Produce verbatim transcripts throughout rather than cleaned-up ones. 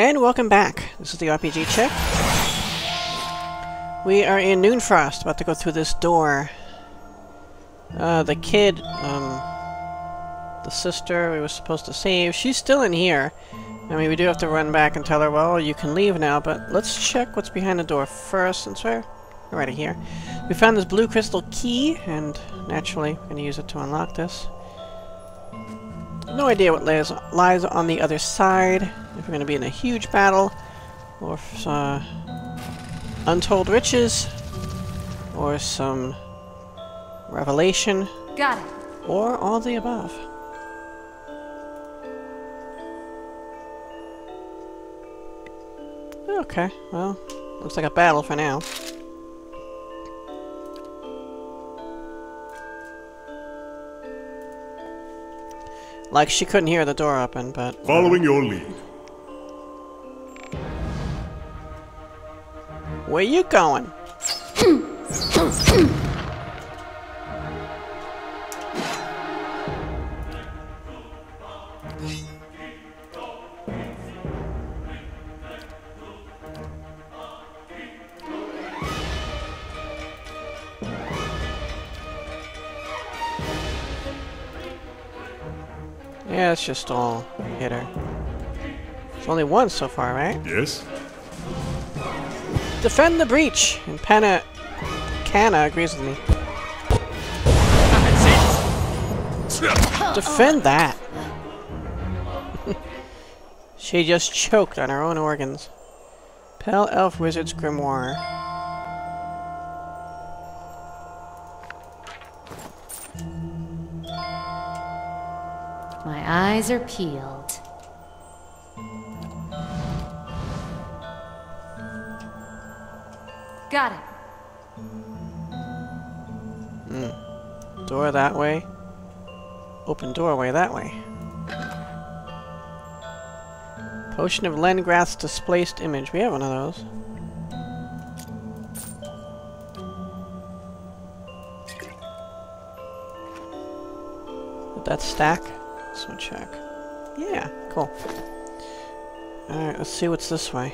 And welcome back. This is the R P G Check. We are in Noonfrost, about to go through this door. Uh, the kid, um, the sister we were supposed to save, she's still in here. I mean, we do have to run back and tell her, well, you can leave now, but let's check what's behind the door first, since we're right here. We found this blue crystal key, and naturally, we're going to use it to unlock this. No idea what lies, lies on the other side, if we're going to be in a huge battle, or if, uh, untold riches, or some revelation. Got it. Or all the above. Okay, well, looks like a battle for now. Like she couldn't hear the door open, but... Following your lead. Where you going? Yeah, it's just all hit her. It's only one so far, right? Yes. Defend the breach! And Panna... Canna agrees with me. Defend that! She just choked on her own organs. Pale Elf Wizard's Grimoire. My eyes are peeled. Got it. Hmm. Door that way. Open doorway that way. Potion of Lengrath's displaced image. We have one of those. Did that stack? Let's go check. Yeah, cool. Alright, let's see what's this way.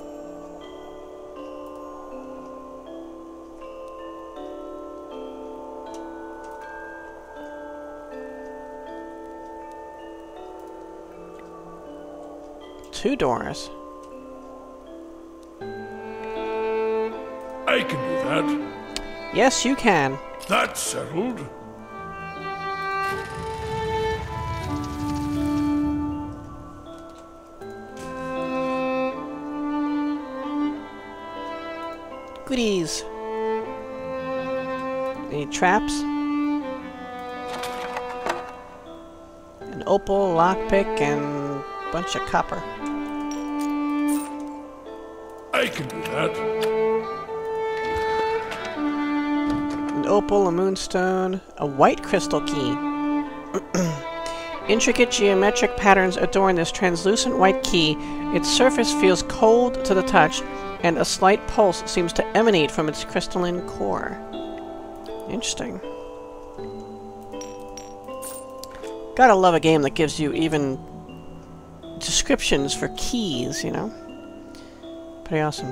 Two doors. I can do that. Yes, you can. That's settled. Goodies. Any traps? An opal, lockpick, and a bunch of copper. I can do that. An opal, a moonstone, a white crystal key. Intricate geometric patterns adorn this translucent white key. Its surface feels cold to the touch, and a slight pulse seems to emanate from its crystalline core. Interesting. Gotta love a game that gives you even descriptions for keys, you know? Pretty awesome.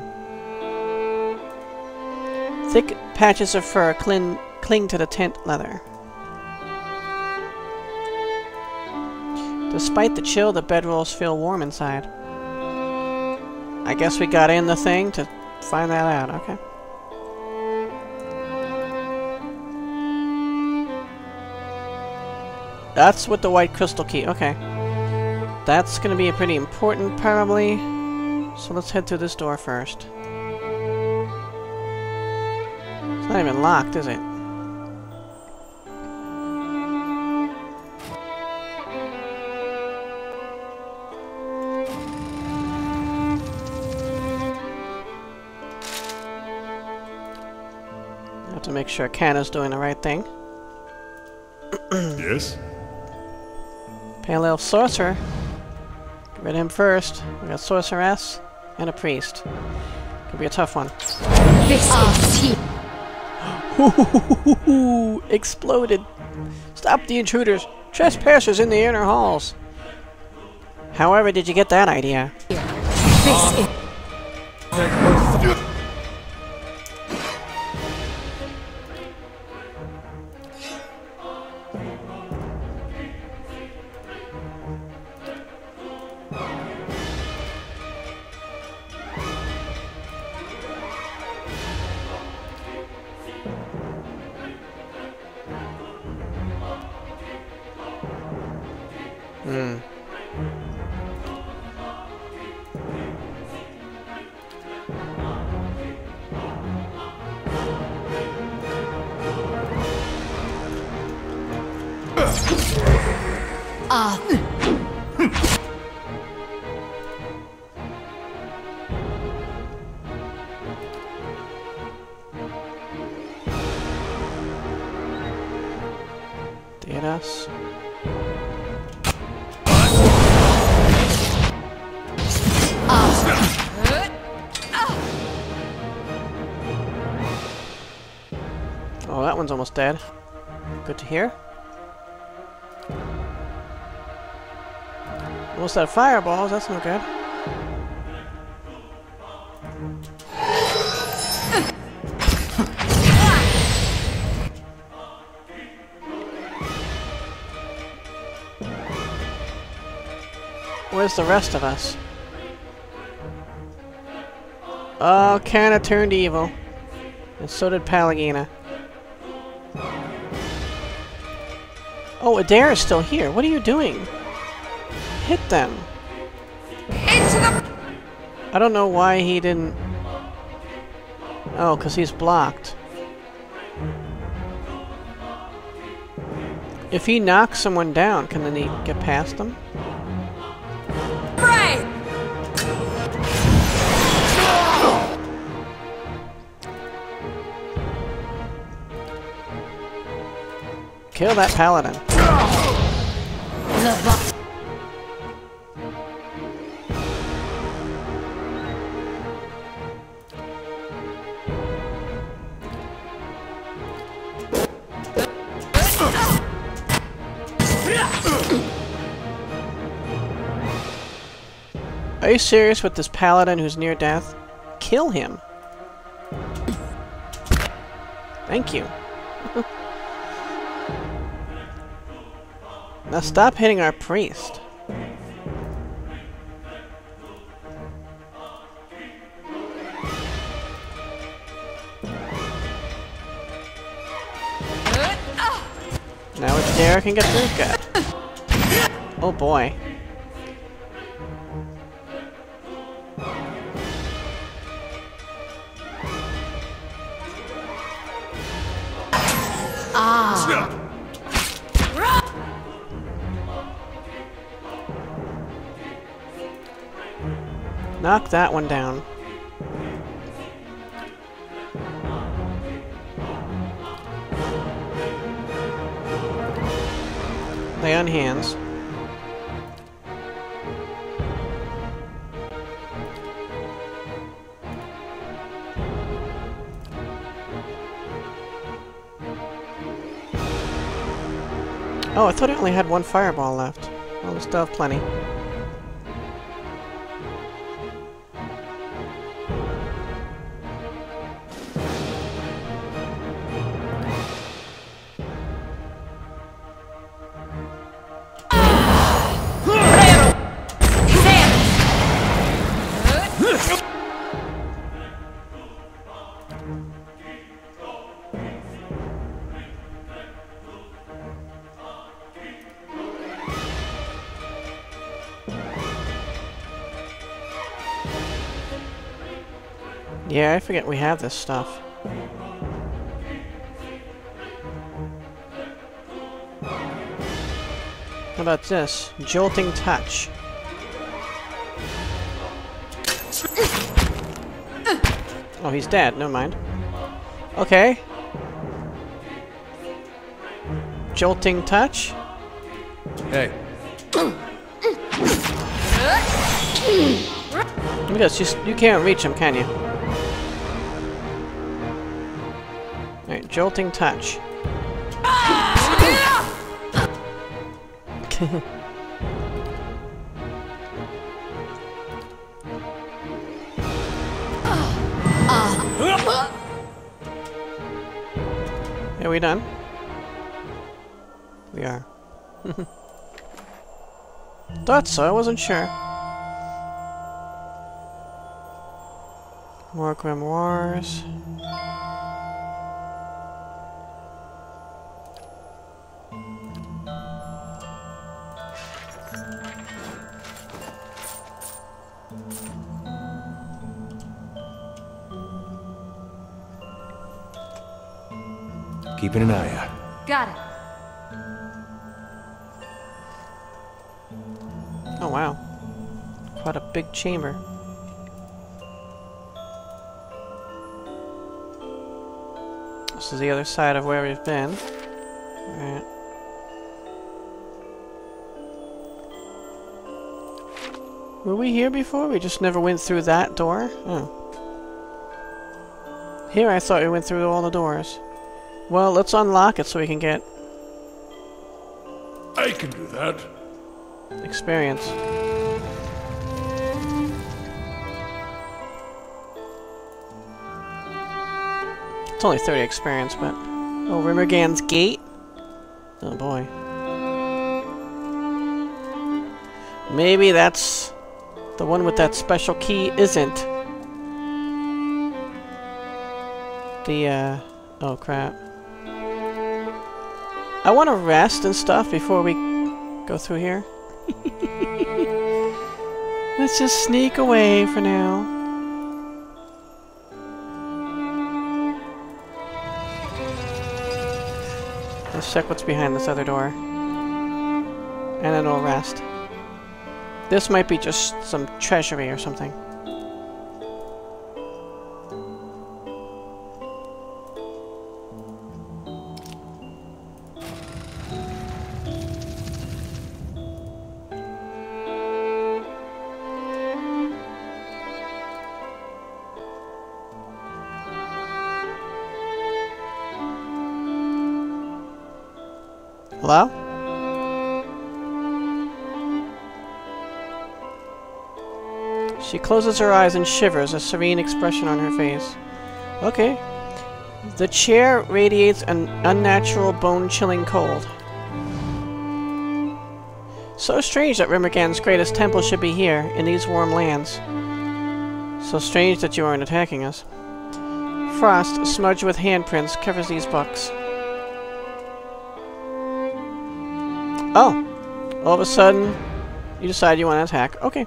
Thick patches of fur cling, cling to the tent leather. Despite the chill, the bedrolls feel warm inside. I guess we got in the thing to find that out, okay. That's with the white crystal key, okay. That's gonna be pretty important, probably. So let's head through this door first. It's not even locked, is it? Have to make sure Canna's doing the right thing. Yes. Pale Elf Sorcerer. Get rid of him first. We got Sorceress and a Priest. Could be a tough one. This is Exploded. Stop the intruders. Trespassers in the inner halls. However did you get that idea? This is Hmm. ah. Did us? Oh, that one's almost dead. Good to hear. Almost out of fireballs, that's no good. Where's the rest of us? Oh, Kana turned evil. And so did Pallegina. Oh, Adair is still here. What are you doing? Hit them. Into the I don't know why he didn't... Oh, because he's blocked. If he knocks someone down, can then he get past them? fray! Kill that paladin. The bo- Are you serious with this paladin who's near death? Kill him. Thank you. Now stop hitting our priest. Now it's Derek can get through. Good. Oh boy. ah. Knock that one down. Lay on hands. Oh, I thought I only had one fireball left. Well, we still have plenty. Yeah, I forget we have this stuff. How about this? Jolting touch. Oh, he's dead. Never mind. Okay. Jolting touch. Hey. Look at this. Just, you can't reach him, can you? Alright, jolting touch. Are we done? We are. Thought so, I wasn't sure. More grimoires. Keeping an eye out. Got it. Oh wow. Quite a big chamber. This is the other side of where we've been. Alright. Were we here before? We just never went through that door? Oh. Here I thought we went through all the doors. Well, let's unlock it so we can get I can do that. experience. It's only thirty experience, but... Oh, Rimmergan's Gate? Oh boy. Maybe that's... the one with that special key isn't. The, uh... oh crap. I want to rest and stuff before we go through here. Let's just sneak away for now. Let's check what's behind this other door. And then we'll rest. This might be just some treasury or something. Hello? She closes her eyes and shivers, a serene expression on her face. Okay. The chair radiates an unnatural, bone-chilling cold. So strange that Rimmergan's greatest temple should be here, in these warm lands. So strange that you aren't attacking us. Frost, smudged with handprints, covers these books. Oh! All of a sudden, you decide you want to attack. Okay.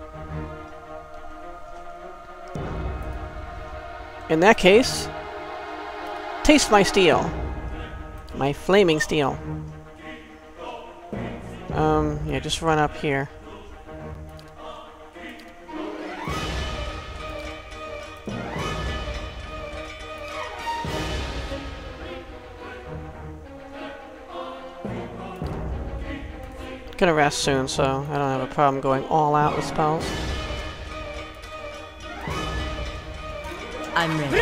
In that case, taste my steel. My flaming steel. Um, yeah, just run up here. Gonna rest soon, so I don't have a problem going all out with spells. I'm ready.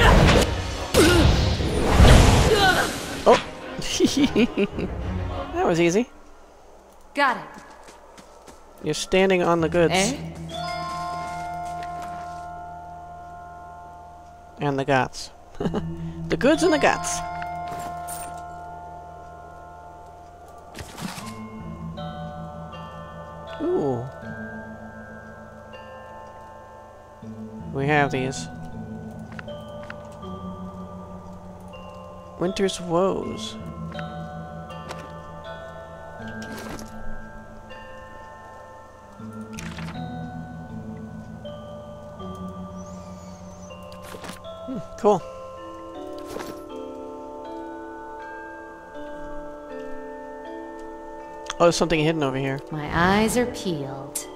Oh! That was easy. Got it. You're standing on the goods. Eh? And the guts. The goods and the guts. Ooh. We have these. Winter's Woes. Hmm, cool. Oh, there's something hidden over here. My eyes are peeled.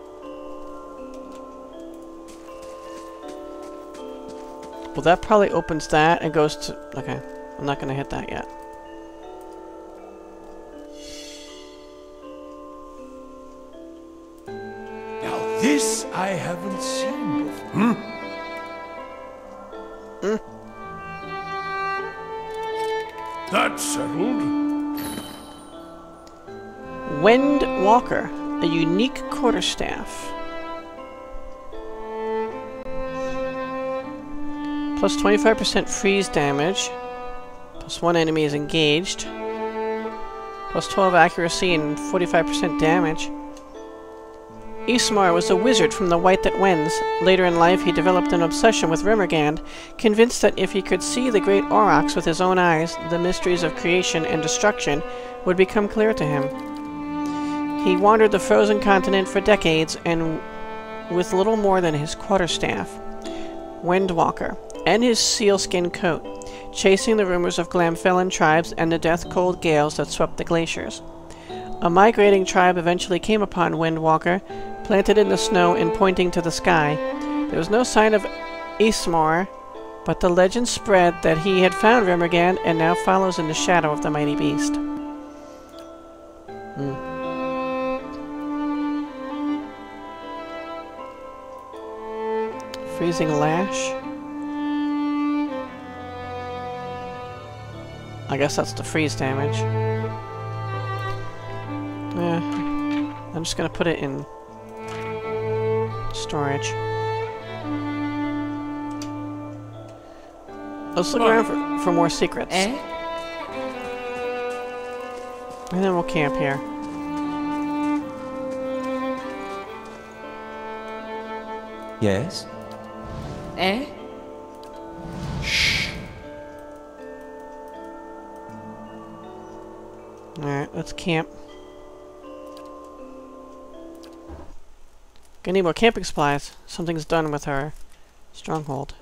Well, that probably opens that and goes to... Okay, I'm not gonna hit that yet. Now this I haven't seen before. Hmm? Mm. That's settled. Wind Walker, a unique quarterstaff. Plus twenty-five percent freeze damage. Plus one enemy is engaged. Plus twelve accuracy and forty-five percent damage. Ismar was a wizard from the White That Wends. Later in life, he developed an obsession with Rimmergand, convinced that if he could see the great aurochs with his own eyes, the mysteries of creation and destruction would become clear to him. He wandered the frozen continent for decades, and with little more than his quarterstaff, Windwalker, and his sealskin coat, chasing the rumors of Glamfellen tribes and the death-cold gales that swept the glaciers. A migrating tribe eventually came upon Windwalker, planted in the snow and pointing to the sky. There was no sign of Ismar, but the legend spread that he had found Rimmergand and now follows in the shadow of the mighty beast. Hmm. Freezing Lash. I guess that's the freeze damage. Eh, I'm just gonna put it in storage. Let's look around for, for more secrets. Eh? And then we'll camp here. Yes? Eh? Shh. Alright, let's camp. Gonna need more camping supplies. Something's done with our stronghold.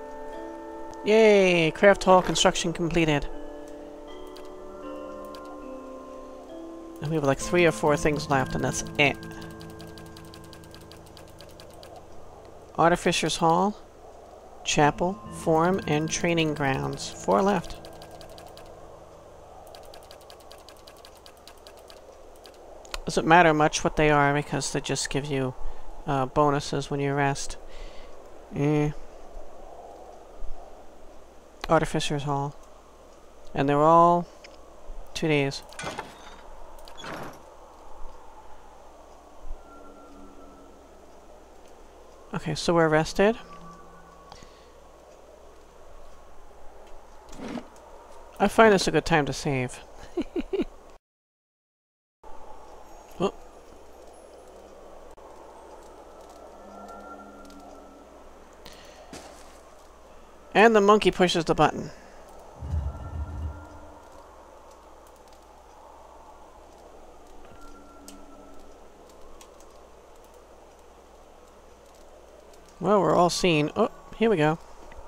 Yay! Craft hall construction completed. And we have like three or four things left, and that's it. Artificer's Hall, Chapel, Forum, and Training Grounds. Four left. Doesn't matter much what they are because they just give you uh, bonuses when you rest. Eh. Artificer's Hall. And they're all two days. Okay, so we're rested. I find this a good time to save. Oh. And the monkey pushes the button. Well, we're all seen. Oh, here we go.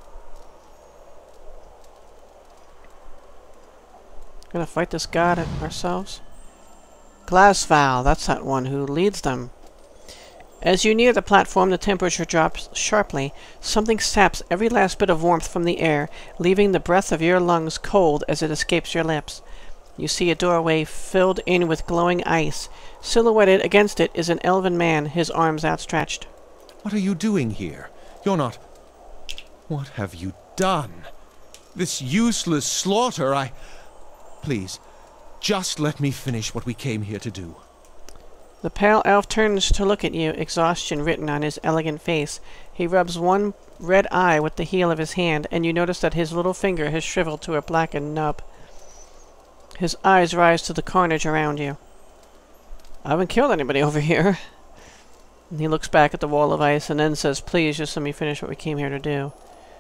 Gonna fight this god ourselves? Glasval, that's that one who leads them. As you near the platform, the temperature drops sharply. Something saps every last bit of warmth from the air, leaving the breath of your lungs cold as it escapes your lips. You see a doorway filled in with glowing ice. Silhouetted against it is an elven man, his arms outstretched. What are you doing here? You're not... What have you done? This useless slaughter, I... Please, just let me finish what we came here to do. The pale elf turns to look at you, exhaustion written on his elegant face. He rubs one red eye with the heel of his hand, and you notice that his little finger has shriveled to a blackened nub. His eyes rise to the carnage around you. I haven't killed anybody over here. And he looks back at the wall of ice and then says, please, just let me finish what we came here to do.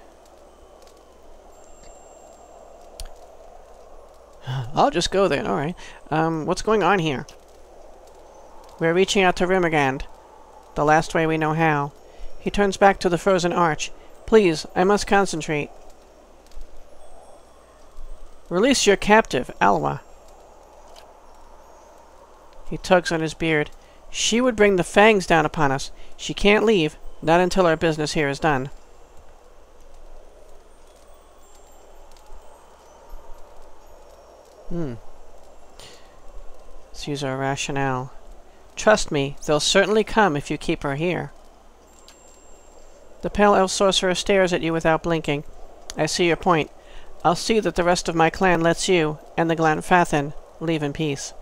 I'll just go then, alright. Um, what's going on here? We're reaching out to Rimmergand, the last way we know how. He turns back to the frozen arch. Please, I must concentrate. Release your captive, Alwa. He tugs on his beard. She would bring the fangs down upon us. She can't leave, not until our business here is done. Hmm. Let's use our rationale. Trust me, they'll certainly come if you keep her here. The Pale Elf sorcerer stares at you without blinking. I see your point. I'll see that the rest of my clan lets you, and the Glamfellen, leave in peace.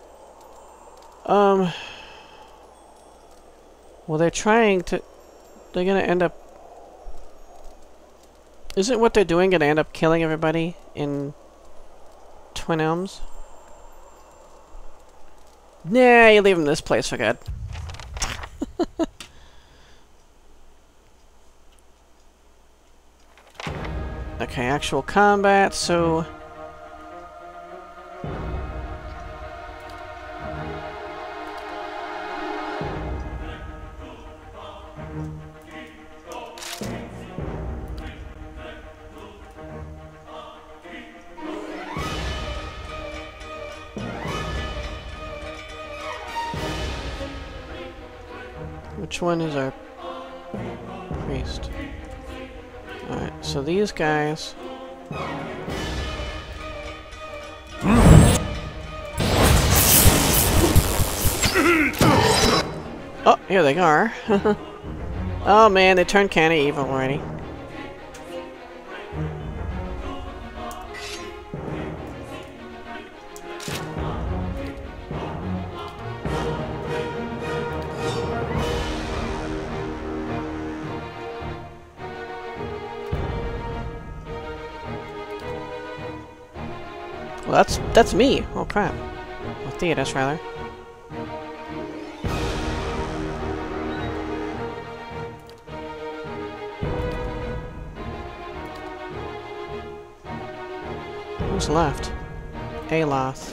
Um... Well, they're trying to... they're gonna end up... Isn't what they're doing gonna end up killing everybody in Twin Elms? Nah, you leave them this place for good. Okay, actual combat, so... Which one is our priest? Alright, so these guys... Oh, here they are. Oh man, they turned kinda evil already. Well, that's that's me. Oh crap. Or Theodos, rather. Who's left? Aloth.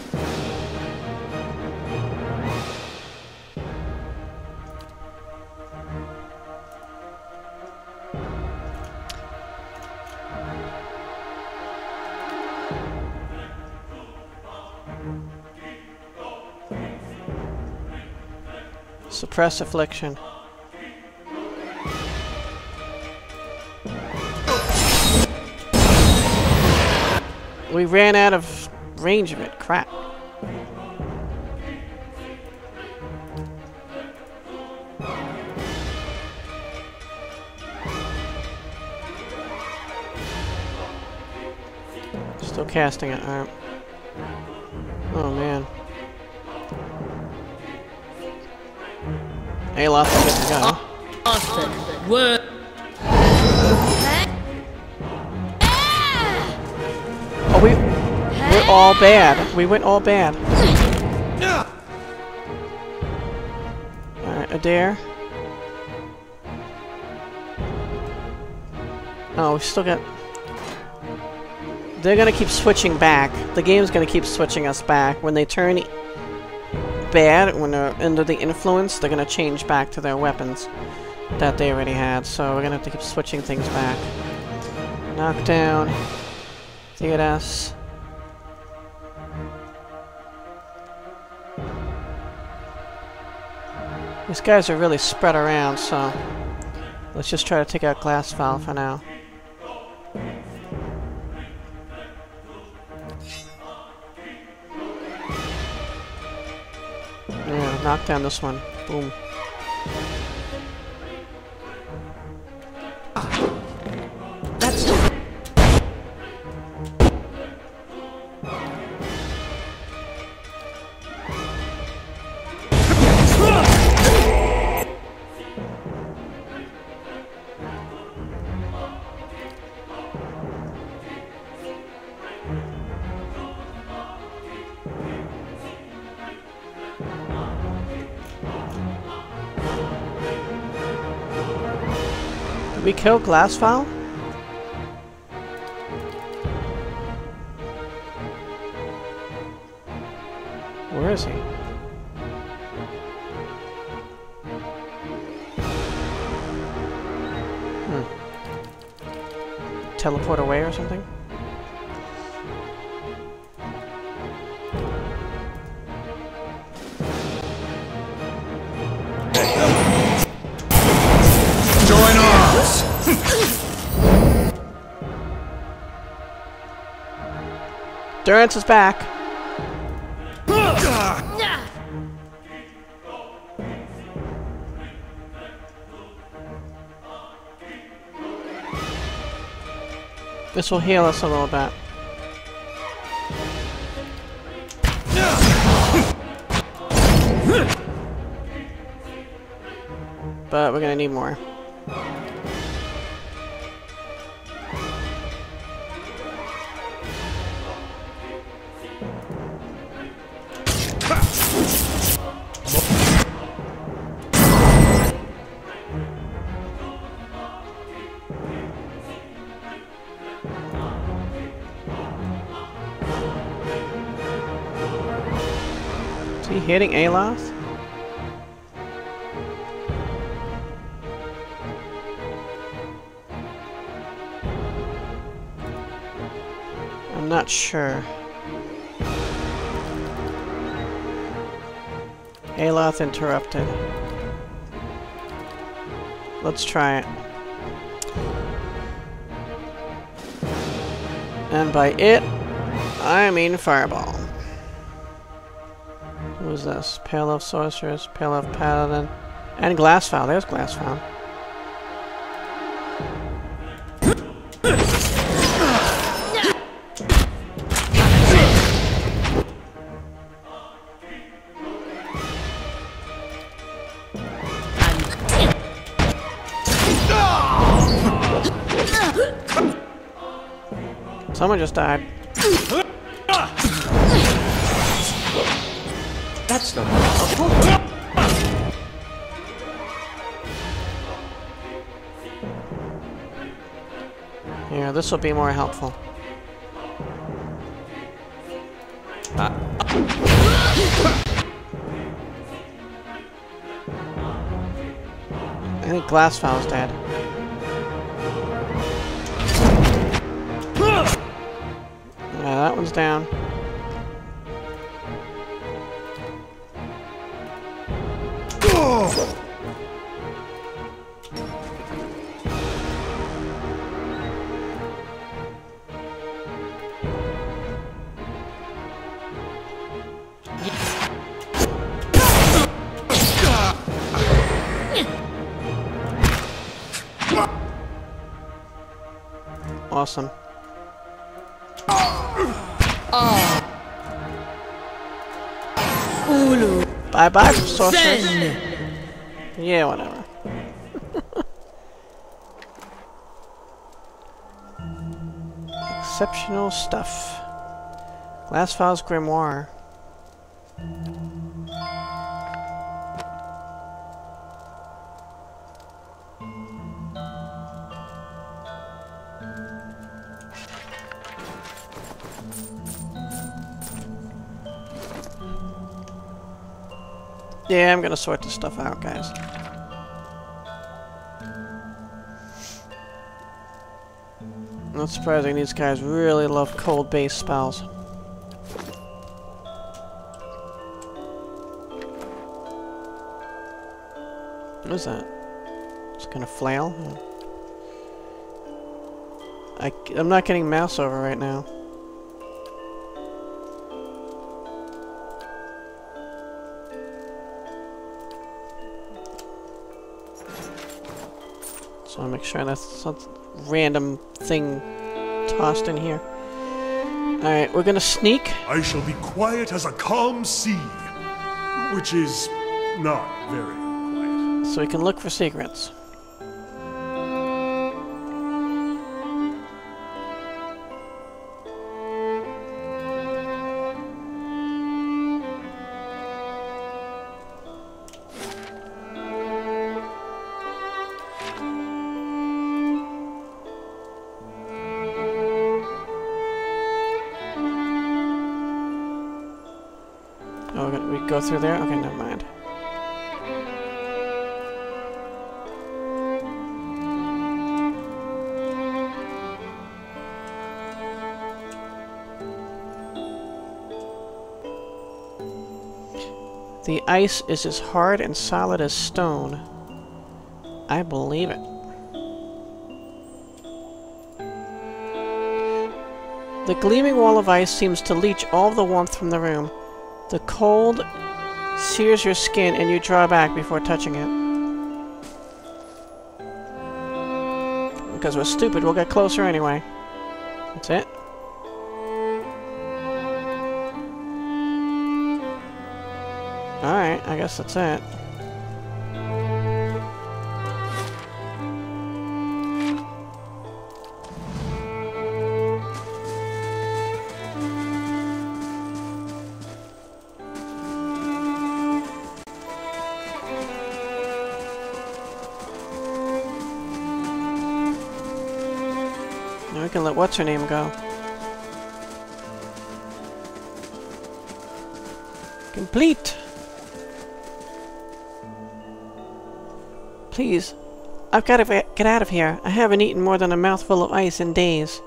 Suppress affliction. We ran out of range of it. Crap. Still casting it. Alright. Oh man. Aloth is good to go. Awesome. Word. Oh, we we're all bad. We went all bad. Alright, Adair. Oh, we still got... They're gonna keep switching back. The game's gonna keep switching us back. When they turn bad, when they're under the influence, they're gonna change back to their weapons that they already had. So we're gonna have to keep switching things back. Knockdown. Theodos. These guys are really spread around, so let's just try to take out Glamfellen for now. Yeah, knock down this one. Boom. That's Did we kill Glamfellen? Where is he? Hmm. Teleport away or something? Join arms! Durance is back. This will heal us a little bit. But we're gonna need more. he hitting Aloth? I'm not sure. Aloth interrupted. Let's try it. And by it, I mean Fireball. Who is this? Pale Elf Sorceress, Pale Elf Paladin, and Glassfowl. There's Glassfowl. Someone just died. That's not helpful. Here, this will be more helpful. Uh. I think Glassfowl's dead. Yeah, that one's down. Awesome. Ulu. Bye bye, sorceress. Zen. Yeah, whatever. Exceptional stuff. Glassfowl's grimoire. Yeah, I'm gonna sort this stuff out, guys. Not surprising, these guys really love cold-based spells. What is that? It's gonna flail? I, I'm not getting mouse over right now. So I'll make sure that's some random thing tossed in here. Alright, we're gonna sneak. I shall be quiet as a calm sea, which is not very quiet. So we can look for secrets. Oh, we're gonna, we go through there? Okay, never mind. The ice is as hard and solid as stone. I believe it. The gleaming wall of ice seems to leach all the warmth from the room. The cold sears your skin and you draw back before touching it. Because we're stupid, we'll get closer anyway. That's it. Alright, I guess that's it. Now we can let what's-her-name go. Complete! Please, I've got to get out of here. I haven't eaten more than a mouthful of ice in days.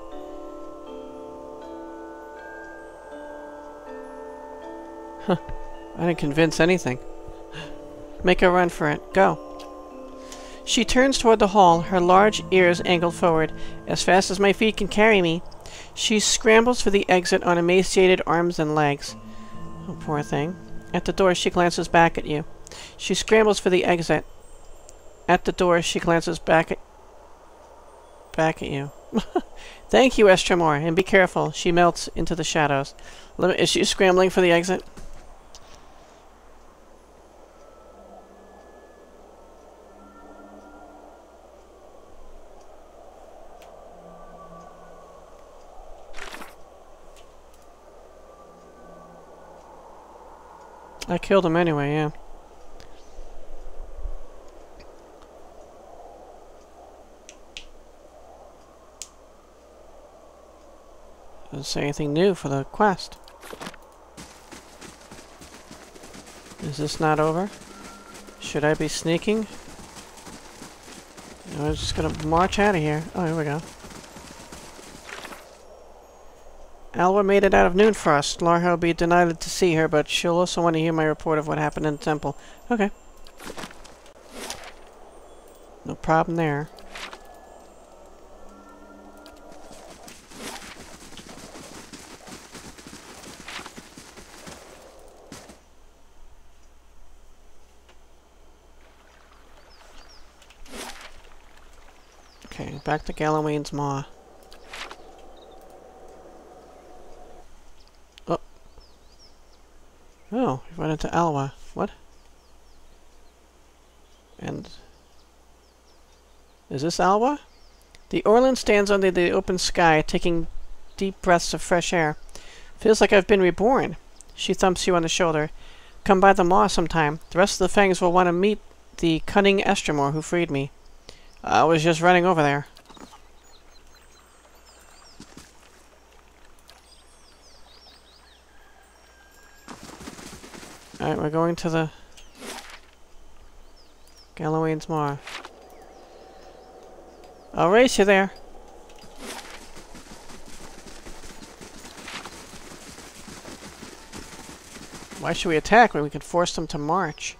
Huh. I didn't convince anything. Make a run for it. Go. She turns toward the hall, her large ears angled forward. As fast as my feet can carry me. She scrambles for the exit on emaciated arms and legs. Oh, poor thing. At the door, she glances back at you. She scrambles for the exit. At the door, she glances back at... back at you. Thank you, Estremor, and be careful. She melts into the shadows. Is she scrambling for the exit? I killed him anyway, yeah. Doesn't say anything new for the quest. Is this not over? Should I be sneaking? No, I'm just gonna march out of here. Oh, here we go. Alwa made it out of Noonfrost. Larha will be delighted to see her, but she'll also want to hear my report of what happened in the temple. Okay. No problem there. Okay, back to Gallowayne's Maw. Oh. Oh, we run into Alwa. What? And... is this Alwa? The Orlan stands under the open sky, taking deep breaths of fresh air. Feels like I've been reborn. She thumps you on the shoulder. Come by the Maw sometime. The rest of the Fangs will want to meet the cunning Estremor who freed me. I was just running over there. Alright, we're going to the Gallowayne's Maw. I'll race you there. Why should we attack when we can force them to march?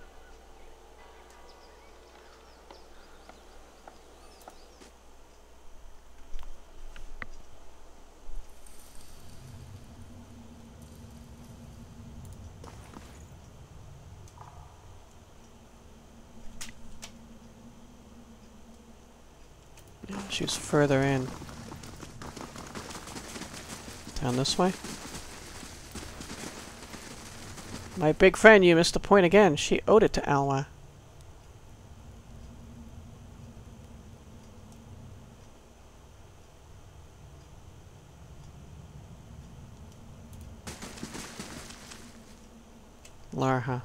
She's further in. Down this way? My big friend, you missed the point again. She owed it to Alwa. Larha.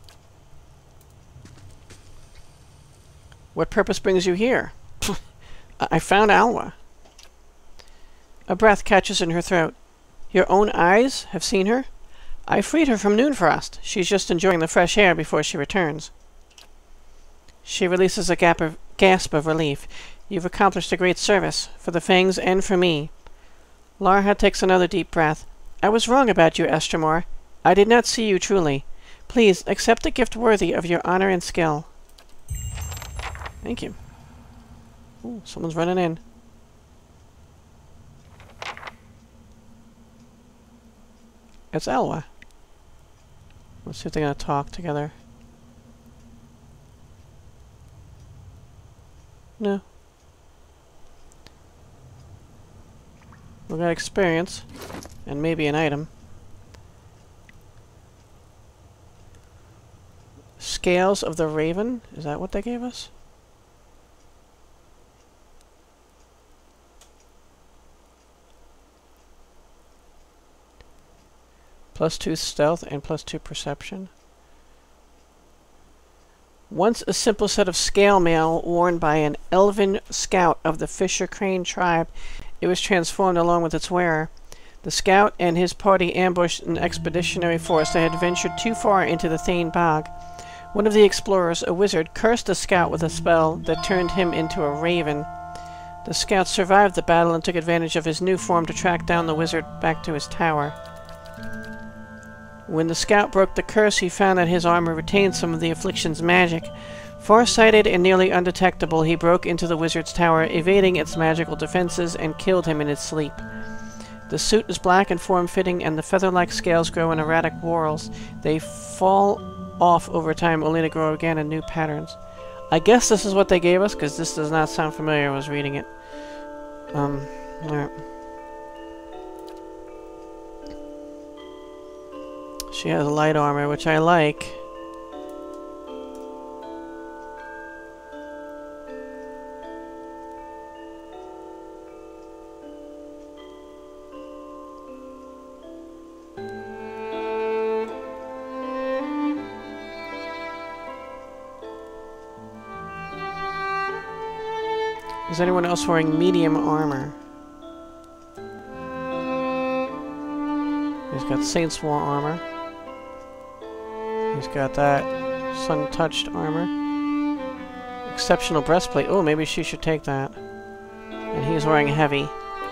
What purpose brings you here? I found Alwa. A breath catches in her throat. Your own eyes have seen her? I freed her from Noonfrost. She's just enjoying the fresh air before she returns. She releases a gap of, gasp of relief. You've accomplished a great service, for the Fangs and for me. Larha takes another deep breath. I was wrong about you, Estremor. I did not see you truly. Please, accept a gift worthy of your honor and skill. Thank you. Ooh, someone's running in. It's Alwa. Let's see if they're gonna talk together. No. We got experience. And maybe an item. Scales of the Raven? Is that what they gave us? Plus two stealth and plus two perception. Once a simple set of scale mail worn by an elven scout of the Fisher Crane tribe, it was transformed along with its wearer. The scout and his party ambushed an expeditionary force that had ventured too far into the Thane Bog. One of the explorers, a wizard, cursed the scout with a spell that turned him into a raven. The scout survived the battle and took advantage of his new form to track down the wizard back to his tower. When the scout broke the curse, he found that his armor retained some of the affliction's magic. Far-sighted and nearly undetectable, he broke into the wizard's tower, evading its magical defenses, and killed him in his sleep. The suit is black and form-fitting, and the feather-like scales grow in erratic whorls. They fall off over time, only to grow again in new patterns. I guess this is what they gave us, because this does not sound familiar. I was reading it. Um, alright. She has light armor, which I like. Is anyone else wearing medium armor? He's got Saints War armor. He's got that sun-touched armor. Exceptional breastplate. Oh, maybe she should take that. And he's wearing heavy.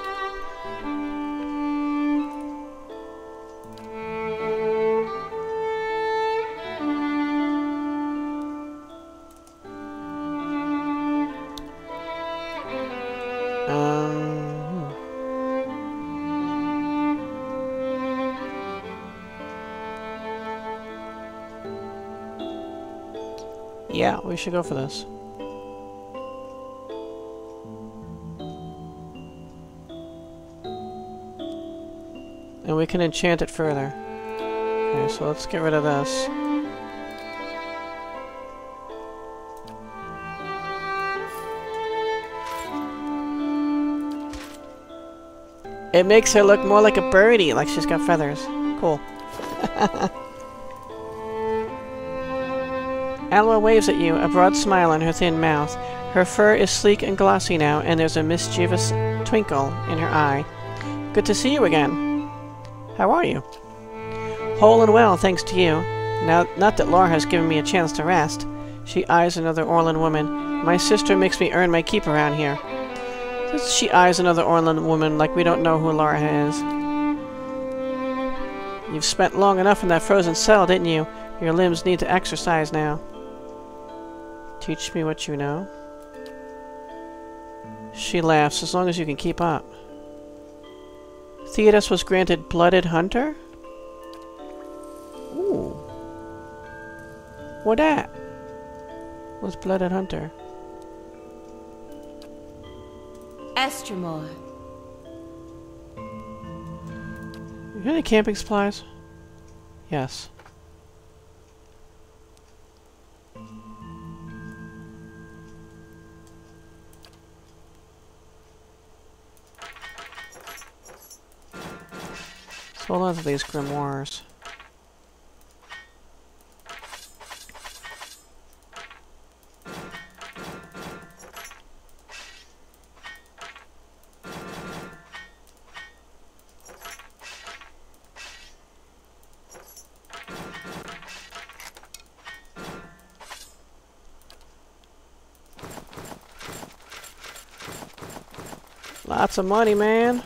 Yeah, we should go for this. And we can enchant it further. Okay, so let's get rid of this. It makes her look more like a birdie, like she's got feathers. Cool. Alwa waves at you, a broad smile on her thin mouth. Her fur is sleek and glossy now, and there's a mischievous twinkle in her eye. Good to see you again. How are you? Whole and well, thanks to you. Now, not that Laura has given me a chance to rest. She eyes another Orlan woman. My sister makes me earn my keep around here. She eyes another Orlan woman like we don't know who Laura is. You've spent long enough in that frozen cell, didn't you? Your limbs need to exercise now. Teach me what you know. She laughs, as long as you can keep up. Theodos was granted Blooded Hunter? Ooh. What that? What's Blooded Hunter? Estremor. You got any camping supplies? Yes. Let's hold on to these grimoires. Lots of money, man.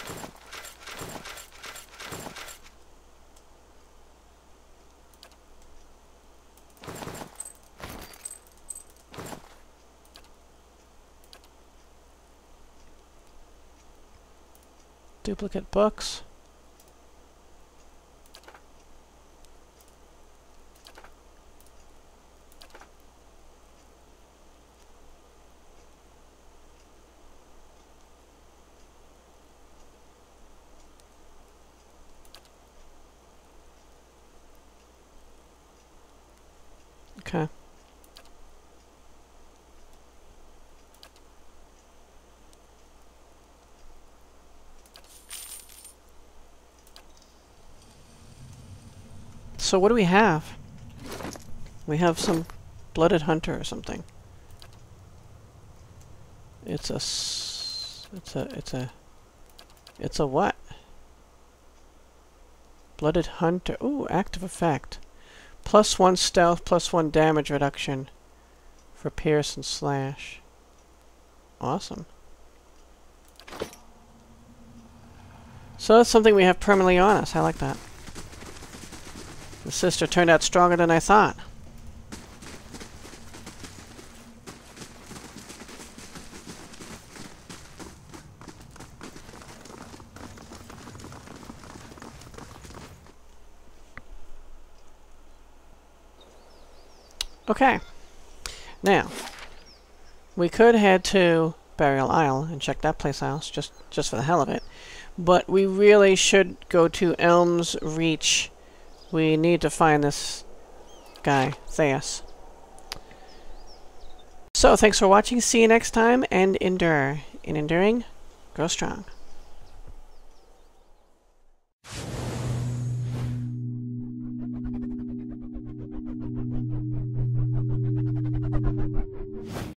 Duplicate books. Okay. So what do we have? We have some Blooded Hunter or something. It's a s it's a it's a it's a what? Blooded Hunter. Ooh, active effect. Plus one stealth, plus one damage reduction for pierce and slash. Awesome. So that's something we have permanently on us. I like that. The sister turned out stronger than I thought. Okay. Now, we could head to Burial Isle and check that place out, just just for the hell of it. But we really should go to Elm's Reach. We need to find this guy, Theus. So, thanks for watching. See you next time, and endure. In enduring, grow strong.